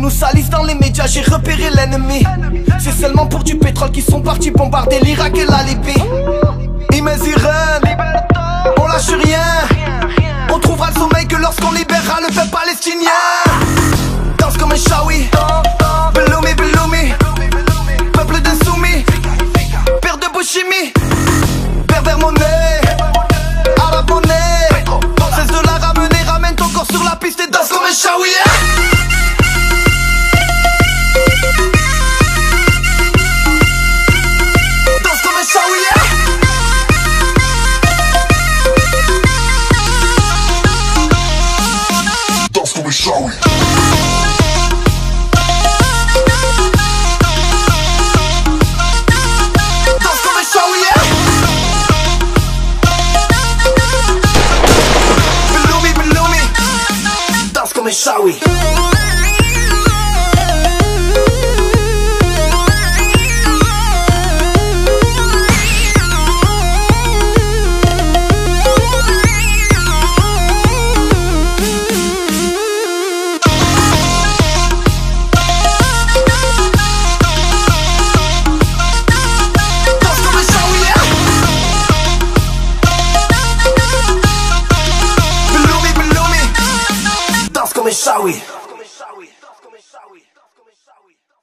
nous salissent dans les médias, j'ai repéré l'ennemi. C'est seulement pour du pétrole qu'ils sont partis bombarder l'Irak et la Libye. Ils mes sirènes, on lâche rien. On trouvera le sommeil que lorsqu'on libérera le peuple palestinien. Danse comme un shawi, Beloumi, Beloumi. Peuple d'insoumis, père de Bouchimi. Pervers monnaie, arabe monnaie. Cesse de la ramener, ramène ton corps sur la piste et danse comme un shawi. Danse comme un shawi. Danse comme un shawi. Comme un shawi. Shawi.